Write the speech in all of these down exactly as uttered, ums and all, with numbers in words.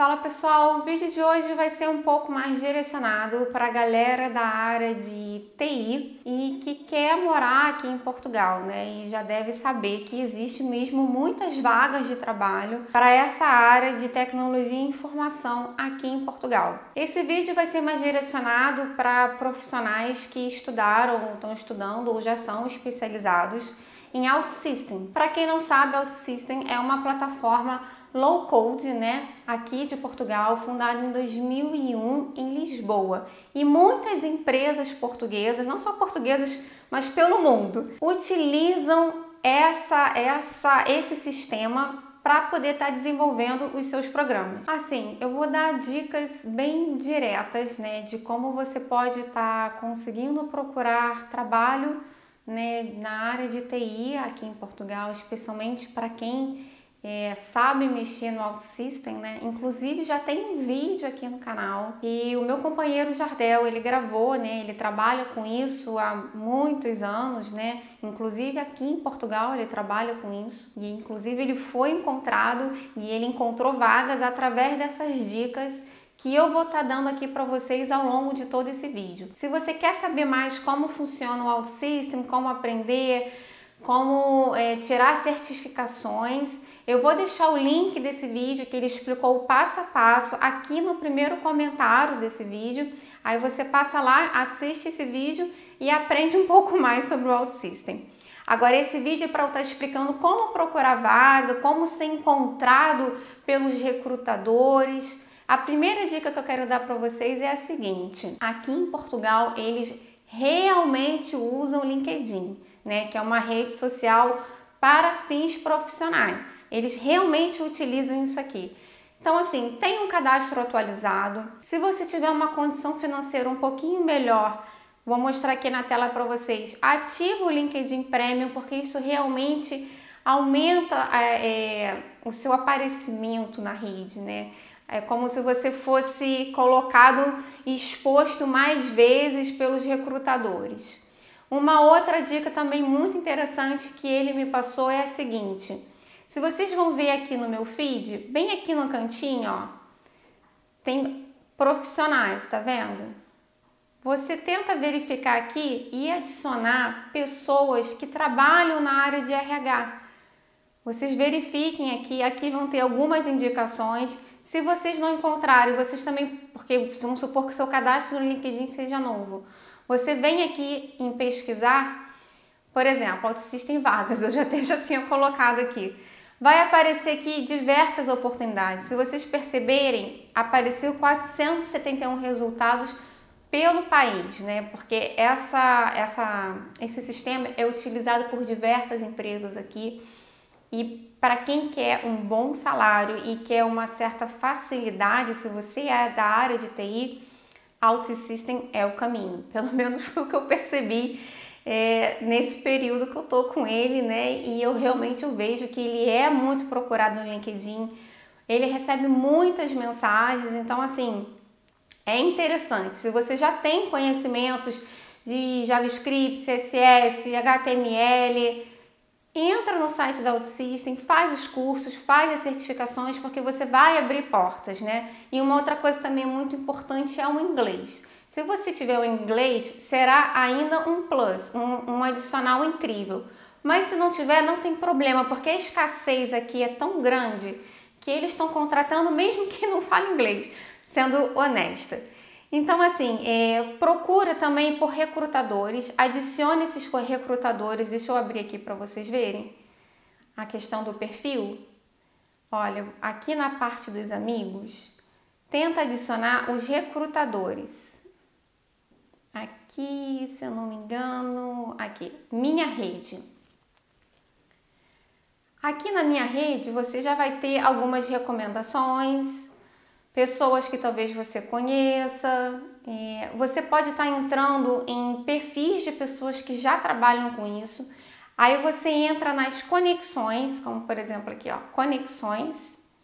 Fala pessoal, o vídeo de hoje vai ser um pouco mais direcionado para a galera da área de T I e que quer morar aqui em Portugal, né? E já deve saber que existe mesmo muitas vagas de trabalho para essa área de tecnologia e informação aqui em Portugal. Esse vídeo vai ser mais direcionado para profissionais que estudaram, estão estudando ou já são especializados em OutSystems. Para quem não sabe, OutSystems é uma plataforma low code, né, aqui de Portugal, fundada em dois mil e um em Lisboa. E muitas empresas portuguesas, não só portuguesas, mas pelo mundo, utilizam essa, essa, esse sistema para poder estar tá desenvolvendo os seus programas. Assim, eu vou dar dicas bem diretas, né, de como você pode estar tá conseguindo procurar trabalho, né, na área de T I aqui em Portugal, especialmente para quem É, sabe mexer no OutSystems, né? Inclusive já tem um vídeo aqui no canal e o meu companheiro Jardel, ele gravou, né? Ele trabalha com isso há muitos anos, né? Inclusive aqui em Portugal ele trabalha com isso e inclusive ele foi encontrado e ele encontrou vagas através dessas dicas que eu vou estar dando aqui para vocês ao longo de todo esse vídeo. Se você quer saber mais como funciona o OutSystems, como aprender, como é, tirar certificações, eu vou deixar o link desse vídeo que ele explicou o passo a passo aqui no primeiro comentário desse vídeo. Aí você passa lá, assiste esse vídeo e aprende um pouco mais sobre o OutSystems. Agora esse vídeo é para eu estar explicando como procurar vaga, como ser encontrado pelos recrutadores. A primeira dica que eu quero dar para vocês é a seguinte: aqui em Portugal eles realmente usam o LinkedIn, né, que é uma rede social para fins profissionais. Eles realmente utilizam isso aqui. Então, assim, tem um cadastro atualizado. Se você tiver uma condição financeira um pouquinho melhor, vou mostrar aqui na tela para vocês, ativa o LinkedIn Premium, porque isso realmente aumenta é, o seu aparecimento na rede, né? É como se você fosse colocado e exposto mais vezes pelos recrutadores. Uma outra dica também muito interessante que ele me passou é a seguinte: se vocês vão ver aqui no meu feed, bem aqui no cantinho, ó, tem profissionais, tá vendo? Você tenta verificar aqui e adicionar pessoas que trabalham na área de R H. Vocês verifiquem aqui, aqui vão ter algumas indicações. Se vocês não encontrarem, vocês também, porque vamos supor que seu cadastro no LinkedIn seja novo. Você vem aqui em pesquisar, por exemplo, OutSystems vagas, eu já, até já tinha colocado aqui. Vai aparecer aqui diversas oportunidades. Se vocês perceberem, apareceu quatrocentos e setenta e um resultados pelo país, né? Porque essa, essa, esse sistema é utilizado por diversas empresas aqui. E para quem quer um bom salário e quer uma certa facilidade, se você é da área de T I, OutSystems é o caminho, pelo menos foi o que eu percebi é, nesse período que eu tô com ele, né? E eu realmente eu vejo que ele é muito procurado no LinkedIn, ele recebe muitas mensagens, então assim, é interessante. Se você já tem conhecimentos de JavaScript, C S S, H T M L, entra no site da OutSystems, faz os cursos, faz as certificações, porque você vai abrir portas, né? E uma outra coisa também muito importante é o inglês. Se você tiver o inglês, será ainda um plus, um, um adicional incrível. Mas se não tiver, não tem problema, porque a escassez aqui é tão grande que eles estão contratando mesmo que não fale inglês, sendo honesta. Então, assim, é, procura também por recrutadores, adicione esses recrutadores, deixa eu abrir aqui para vocês verem a questão do perfil. Olha, aqui na parte dos amigos, tenta adicionar os recrutadores. Aqui, se eu não me engano, aqui, minha rede. Aqui na minha rede, você já vai ter algumas recomendações, pessoas que talvez você conheça. É, você pode estar entrando em perfis de pessoas que já trabalham com isso. Aí você entra nas conexões, como por exemplo aqui, ó, conexões,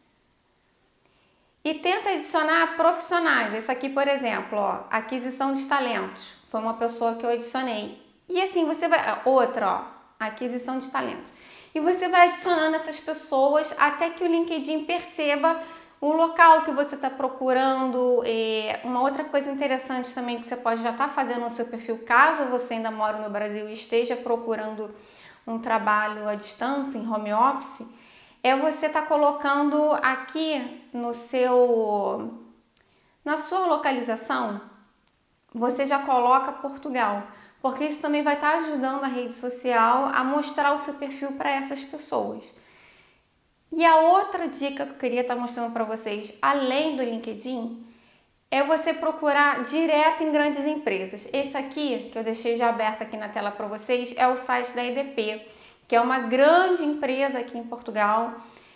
e tenta adicionar profissionais. Esse aqui, por exemplo, ó, aquisição de talentos, foi uma pessoa que eu adicionei. E assim você vai, outra, ó, aquisição de talentos. E você vai adicionando essas pessoas até que o LinkedIn perceba o local que você está procurando. É, uma outra coisa interessante também que você pode já estar fazendo no seu perfil, caso você ainda mora no Brasil e esteja procurando um trabalho à distância, em home office, é você estar colocando aqui no seu, na sua localização, você já coloca Portugal, porque isso também vai estar ajudando a rede social a mostrar o seu perfil para essas pessoas. E a outra dica que eu queria estar mostrando para vocês, além do LinkedIn, é você procurar direto em grandes empresas. Esse aqui, que eu deixei já aberto aqui na tela para vocês, é o site da E D P, que é uma grande empresa aqui em Portugal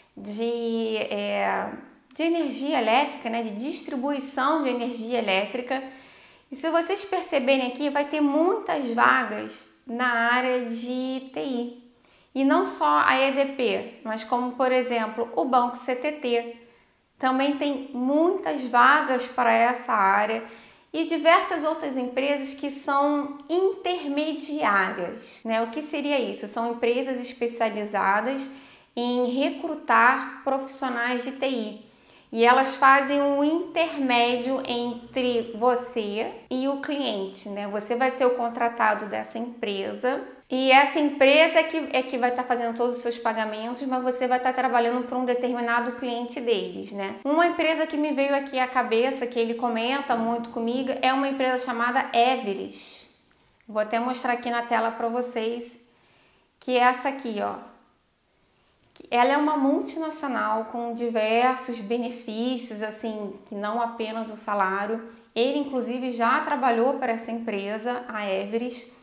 de, é, de energia elétrica, né, de distribuição de energia elétrica. E se vocês perceberem aqui, vai ter muitas vagas na área de T I. E não só a E D P, mas como, por exemplo, o Banco C T T. Também tem muitas vagas para essa área e diversas outras empresas que são intermediárias, né? O que seria isso? São empresas especializadas em recrutar profissionais de T I. E elas fazem um intermédio entre você e o cliente, né? Você vai ser o contratado dessa empresa e essa empresa é que, é que vai estar fazendo todos os seus pagamentos, mas você vai estar trabalhando para um determinado cliente deles, né? Uma empresa que me veio aqui à cabeça, que ele comenta muito comigo, é uma empresa chamada Everest. Vou até mostrar aqui na tela para vocês, que é essa aqui, ó. Ela é uma multinacional com diversos benefícios, assim, que não apenas o salário. Ele, inclusive, já trabalhou para essa empresa, a Everest.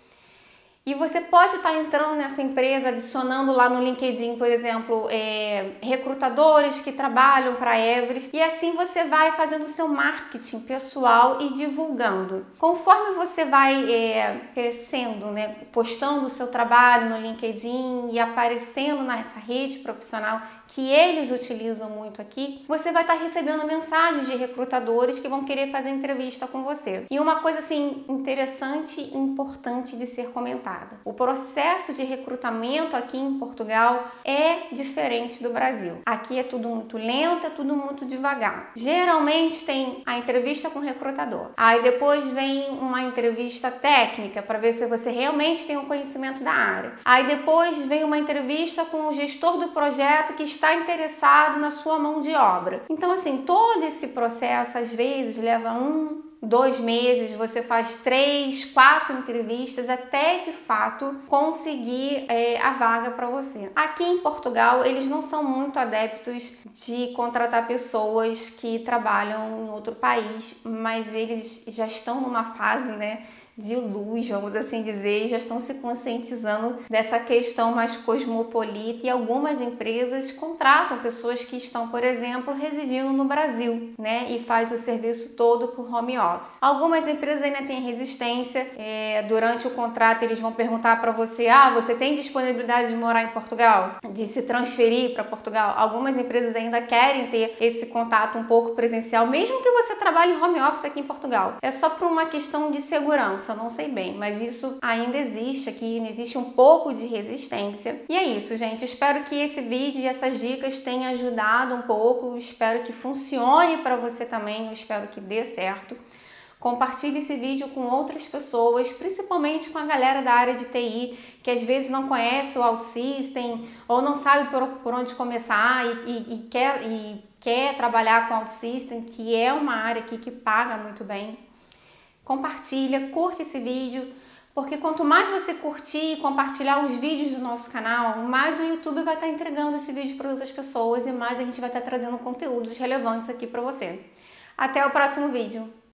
E você pode estar entrando nessa empresa, adicionando lá no LinkedIn, por exemplo, é, recrutadores que trabalham para a Everest. E assim você vai fazendo o seu marketing pessoal e divulgando. Conforme você vai é, crescendo, né, postando o seu trabalho no LinkedIn e aparecendo nessa rede profissional que eles utilizam muito aqui, você vai estar recebendo mensagens de recrutadores que vão querer fazer entrevista com você. E uma coisa assim interessante e importante de ser comentada: o processo de recrutamento aqui em Portugal é diferente do Brasil. Aqui é tudo muito lento, é tudo muito devagar. Geralmente tem a entrevista com o recrutador, aí depois vem uma entrevista técnica para ver se você realmente tem um conhecimento da área, aí depois vem uma entrevista com o gestor do projeto que está interessado na sua mão de obra. Então, assim, todo esse processo às vezes leva um, dois meses, você faz três, quatro entrevistas até de fato conseguir é, a vaga para você. Aqui em Portugal, eles não são muito adeptos de contratar pessoas que trabalham em outro país, mas eles já estão numa fase, né, de luz, vamos assim dizer, e já estão se conscientizando dessa questão mais cosmopolita, e algumas empresas contratam pessoas que estão, por exemplo, residindo no Brasil, né, e faz o serviço todo por home office. Algumas empresas ainda têm resistência, é, durante o contrato eles vão perguntar para você: ah, você tem disponibilidade de morar em Portugal? De se transferir para Portugal? Algumas empresas ainda querem ter esse contato um pouco presencial, mesmo que você trabalhe em home office aqui em Portugal. É só por uma questão de segurança, eu não sei bem, mas isso ainda existe aqui, existe um pouco de resistência. E é isso, gente. Espero que esse vídeo e essas dicas tenham ajudado um pouco, espero que funcione para você também, eu espero que dê certo. Compartilhe esse vídeo com outras pessoas, principalmente com a galera da área de T I, que às vezes não conhece o OutSystem ou não sabe por, por onde começar e, e, e, quer, e quer trabalhar com o OutSystem, que é uma área aqui que paga muito bem. Compartilha, curte esse vídeo, porque quanto mais você curtir e compartilhar os vídeos do nosso canal, mais o YouTube vai estar entregando esse vídeo para outras pessoas e mais a gente vai estar trazendo conteúdos relevantes aqui para você. Até o próximo vídeo!